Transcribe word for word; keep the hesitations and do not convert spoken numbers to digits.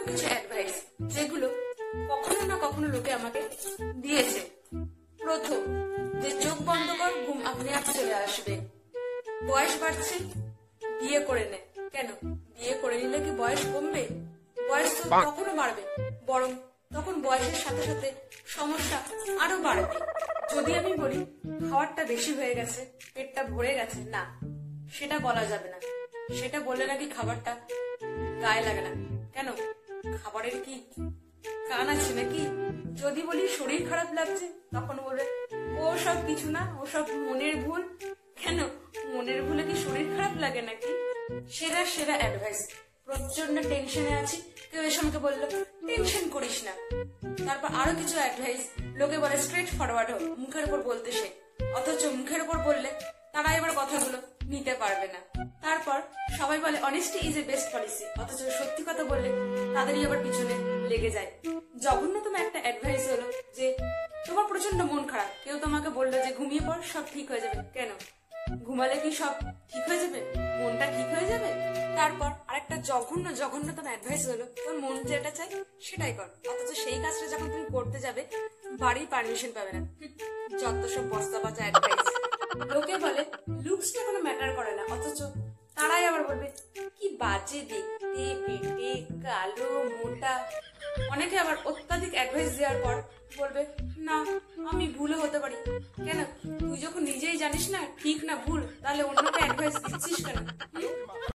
কিছু অ্যাডভাইস যেগুলো কখনো না কখনো লোকে আমাকে দিয়েছে। প্রথম, যে চোখ বন্ধ কর, ঘুম আপনি আপ চলে আসবে। বয়স বাড়ছে, বিয়ে করে নে। কেন বিয়ে করে নিলে কি বয়স কমবে? বয়স তো কখনো বাড়বে, বরং তখন বয়সের সাথে সাথে সমস্যা আরো বাড়বে। যদি আমি বলি খাবারটা বেশি হয়ে গেছে, পেটটা ভরে গেছে, না, সেটা বলা যাবে না। সেটা বললে নাকি খাবারটা গায়ে লাগে না। কেন, খাবারের কি কান আছে নাকি? যদি বলি শরীর খারাপ লাগছে, তখন বলবে ও সব কিছু না, ও সব মনের ভুল। কেন, মনের ভুলে কি শরীর খারাপ লাগে নাকি? সেরা সেরা অ্যাডভাইস। প্রচন্ড টেনশনে আছি, কেউ এসে আমাকে বললো টেনশন করিস না। তারপর আরো কিছু অ্যাডভাইস লোকে বলে স্ট্রেট ফরওয়ার্ড হোক, মুখের উপর বলতে শেখ। অথচ মুখের উপর বললে তারা এবার কথাগুলো নিতে পারবে না। তারপর সবাই বলে honesty is a best policy, অথচ সত্যি কথা বললে তাদেরই আবার পিছনে লেগে যায়। জঘন্যতম একটা অ্যাডভাইস হলো যে তোমার প্রচন্ড মন খারাপ, কেউ তোমাকে বললো যে ঘুমিয়ে পড়, সব ঠিক হয়ে যাবে। কেন, ঘুমালে কি সব ঠিক হয়ে যাবে? মনটা ঠিক হয়ে যাবে? তারপর আরেকটা জঘন্য জঘন্যতম অ্যাডভাইস হলো তোর মন যেটা চাই সেটাই কর, অথচ সেই কাজটা যখন তুমি করতে যাবে বাড়ির পারমিশন পাবে না। যত সব বস্তা বাঁচা অ্যাডভাইস। লোকে বলে লুকসটা কোনো ম্যাটার করে না, অথচ তারাই আবার বলবে কি বাজে দেখতে, পেটে কালো মোটা। অনেকে আবার অত্যাধিক অ্যাডভাইস দেওয়ার পর বলবে না আমি ভুলও হতে পারি। কেন, তুই যখন নিজেই জানিস না ঠিক না ভুল, তাহলে অন্যকে অ্যাডভাইস দিচ্ছিস কেন?